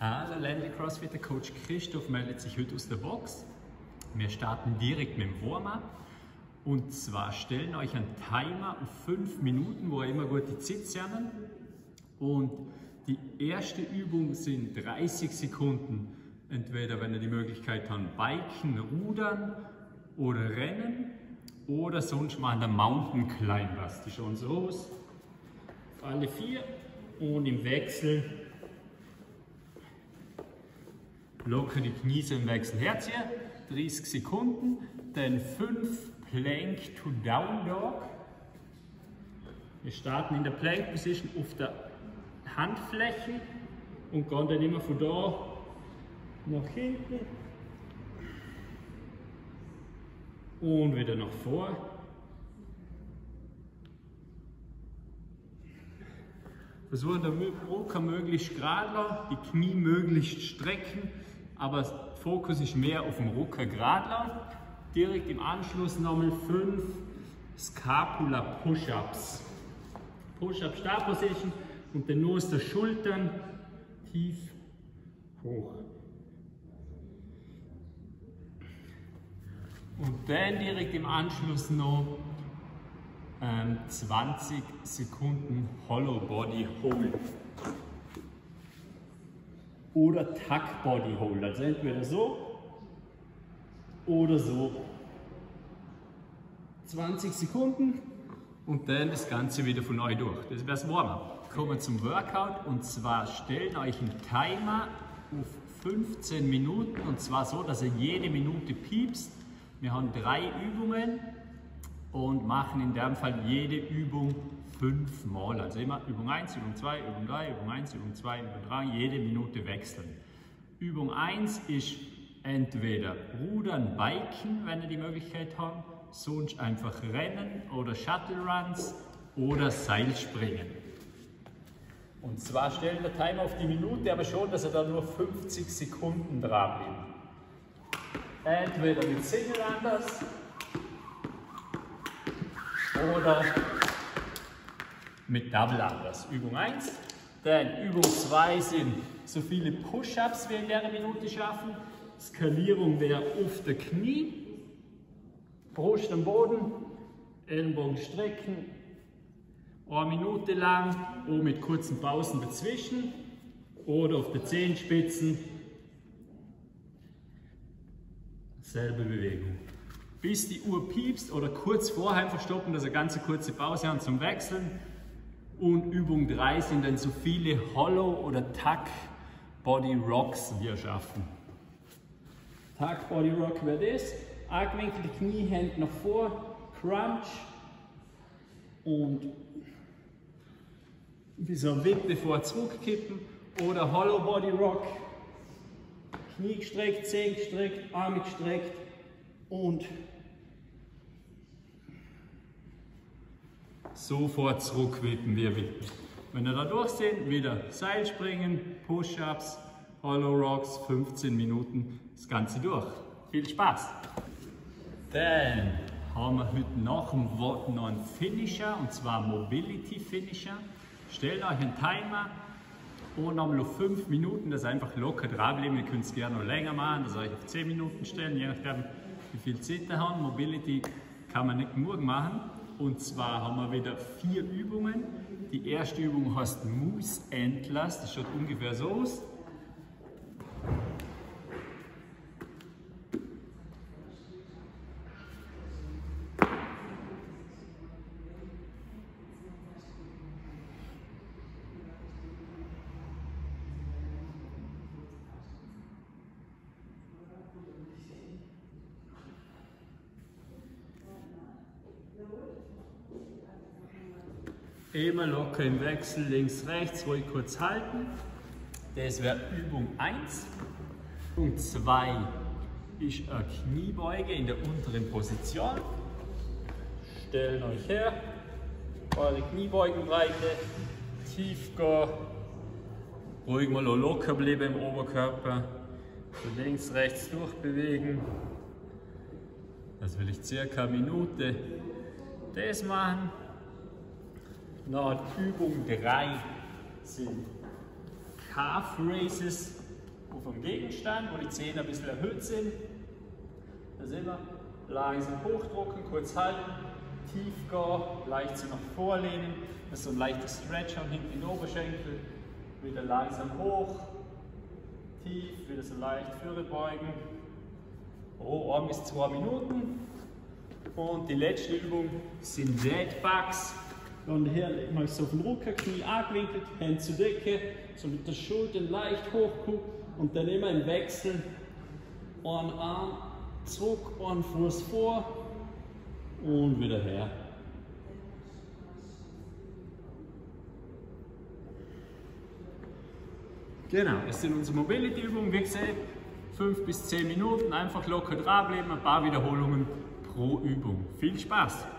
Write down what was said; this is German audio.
Hallo Ländle CrossFit, der Coach Christoph meldet sich heute aus der Box. Wir starten direkt mit dem Warm-up. Und zwar stellen euch einen Timer auf 5 Minuten, wo ihr immer gut die Zeit lernen. Und die erste Übung sind 30 Sekunden. Entweder, wenn ihr die Möglichkeit habt, Biken, Rudern oder Rennen. Oder sonst mal der Mountain Climbers. Die schauen so aus. Auf alle 4 und im Wechsel locker die Knie im Wechsel herziehen. 30 Sekunden. Dann 5 Plank to Down Dog. Wir starten in der Plank Position auf der Handfläche und gehen dann immer von da nach hinten und wieder nach vor. Versuchen den Rücken möglichst gerade lassen, die Knie möglichst strecken, aber der Fokus ist mehr auf dem Rücken gerade lassen. Direkt im Anschluss nochmal 5 Scapula Push-Ups. Push-Up Startposition und dann nur aus der Schultern tief hoch. Und dann direkt im Anschluss noch 20 Sekunden Hollow Body Hold. Oder Tuck Body Hold. Also entweder so oder so. 20 Sekunden und dann das Ganze wieder von neu durch. Das wäre das Warm-up. Kommen wir zum Workout und zwar stellen euch einen Timer auf 15 Minuten und zwar so, dass ihr jede Minute piepst. Wir haben 3 Übungen und machen in dem Fall jede Übung 5 Mal. Also immer Übung 1, Übung 2, Übung 3, Übung 1, Übung 2, Übung 3, jede Minute wechseln. Übung 1 ist entweder Rudern, Biken, wenn ihr die Möglichkeit habt, sonst einfach Rennen oder Shuttle Runs oder Seilspringen. Und zwar stellen wir Timer auf die Minute, aber schon, dass er da nur 50 Sekunden dran bleibt. Entweder mit Single Unders oder mit Double Unders. Übung 1. Dann Übung 2 sind so viele Push-Ups wie in der Minute schaffen. Skalierung wäre auf der Knie, Brust am Boden, Ellenbogen strecken, eine Minute lang und mit kurzen Pausen dazwischen oder auf den Zehenspitzen. Selbe Bewegung. Bis die Uhr piepst oder kurz vorher einfach stoppen, dass wir eine ganz kurze Pause haben zum Wechseln. Und Übung 3 sind dann so viele Hollow oder Tuck Body Rocks wir schaffen. Tuck Body Rock wäre das. Angewinkelte Knie, Hände nach vor, Crunch und wie so ein Wipp bevor zurückkippen oder Hollow Body Rock. Knie gestreckt, Zehen gestreckt, Arme gestreckt und sofort zurückwippen wir wippen. Wenn ihr da durch seid, wieder Seilspringen, Push-Ups, Hollow Rocks, 15 Minuten das Ganze durch. Viel Spaß! Dann haben wir heute nach dem Wort noch einen Finisher, und zwar Mobility Finisher. Stellt euch einen Timer und nochmal auf 5 Minuten, das einfach locker dranbleiben. Ihr könnt es gerne noch länger machen, das euch auf 10 Minuten stellen, je nachdem wie viel Zeit ihr habt. Mobility kann man nicht nur machen. Und zwar haben wir wieder 4 Übungen. Die erste Übung heißt Moose Antlers, das schaut ungefähr so aus. Immer locker im Wechsel, links, rechts, ruhig kurz halten. Das wäre Übung 1. Übung 2 ist eine Kniebeuge in der unteren Position. Stellt euch her, eure Kniebeugenbreite, tief gehen, ruhig mal locker bleiben im Oberkörper. So links, rechts durchbewegen. Das will ich circa eine Minute das machen. Nach Übung 3 sind Calf Raises. auf einem Gegenstand, wo die Zähne ein bisschen erhöht sind. Da sehen wir, langsam hochdrücken, kurz halten, tief gehen, leicht so nach vorlehnen, das ist so ein leichter Stretch auch hinten in den Oberschenkel, wieder langsam hoch, tief, wieder so leicht vorbeugen, 1 bis 2 Minuten. Und die letzte Übung sind Dead Bugs. Und hier legen wir uns auf den Rücken, Knie angewinkelt, Hände zur Decke, so mit der Schulter leicht hochgucken und dann immer im Wechsel einen Arm zurück, einen Fuß vor und wieder her. Genau, das sind unsere Mobility-Übungen, wie gesagt, 5 bis 10 Minuten, einfach locker dranbleiben, ein paar Wiederholungen pro Übung. Viel Spaß!